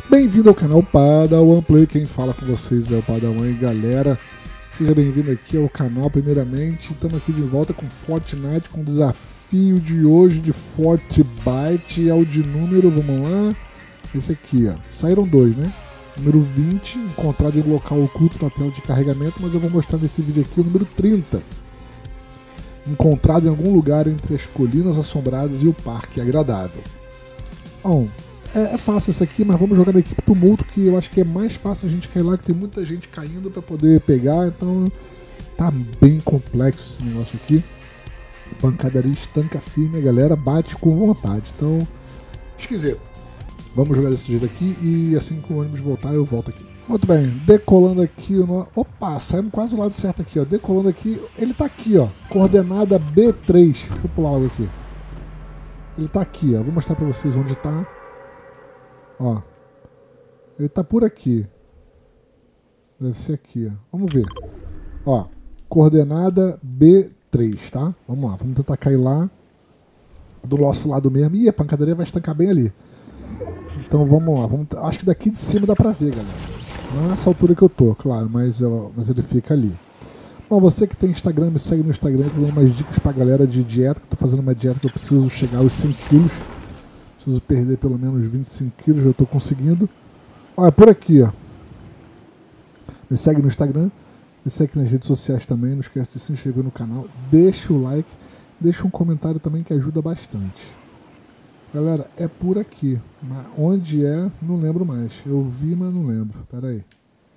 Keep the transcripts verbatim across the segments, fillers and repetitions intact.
Bem-vindo ao canal Padawan Play, quem fala com vocês é o Padawan. E galera, seja bem-vindo aqui ao canal. Primeiramente, estamos aqui de volta com Fortnite, com o desafio de hoje de Fortbyte. É o de número, vamos lá, esse aqui, ó. Saíram dois, né? Número vinte, encontrado em local oculto na tela de carregamento, mas eu vou mostrar nesse vídeo aqui o número trinta. Encontrado em algum lugar entre as colinas assombradas e o parque agradável. Bom, é, é fácil isso aqui, mas vamos jogar na equipe Tumulto, que eu acho que é mais fácil a gente cair lá, que tem muita gente caindo para poder pegar, então tá bem complexo esse negócio aqui. Pancadaria estanca firme, a galera bate com vontade, então esquisito. Vamos jogar desse jeito aqui e assim que o ônibus voltar eu volto aqui. Muito bem, decolando aqui, no... opa, saímos quase do lado certo aqui, ó. Decolando aqui, ele tá aqui, ó, coordenada B três. Deixa eu pular logo aqui. Ele tá aqui, ó, vou mostrar pra vocês onde tá. Ó, ele tá por aqui. Deve ser aqui, ó. Vamos ver. Ó, coordenada B três, tá? Vamos lá, vamos tentar cair lá do nosso lado mesmo. Ih, a pancadaria vai estancar bem ali. Então vamos lá, vamos... acho que daqui de cima dá pra ver, galera. Não é essa altura que eu tô, claro, mas, eu... mas ele fica ali. Bom, você que tem Instagram, me segue no Instagram, tô dando umas dicas pra galera de dieta, que eu tô fazendo uma dieta que eu preciso chegar aos cem quilos. Preciso perder pelo menos vinte e cinco quilos, já tô conseguindo. Olha, por aqui, ó. Me segue no Instagram, me segue nas redes sociais também, não esquece de se inscrever no canal, deixa o like, deixa um comentário também que ajuda bastante. Galera, é por aqui. Mas onde é, não lembro mais. Eu vi, mas não lembro. Pera aí.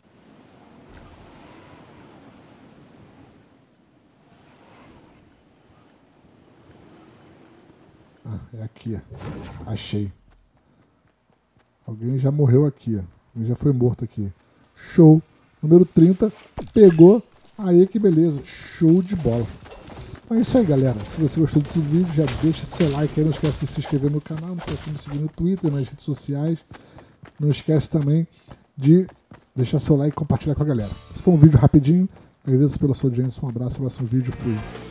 Ah, é aqui. Achei. Alguém já morreu aqui. Alguém já foi morto aqui. Show. Número trinta. Pegou. Aí que beleza. Show de bola. É isso aí, galera. Se você gostou desse vídeo, já deixa seu like aí. Não esquece de se inscrever no canal. Não esquece de me seguir no Twitter, nas redes sociais. Não esquece também de deixar seu like e compartilhar com a galera. Esse foi um vídeo rapidinho. Agradeço pela sua audiência. Um abraço. Até o próximo vídeo. Fui.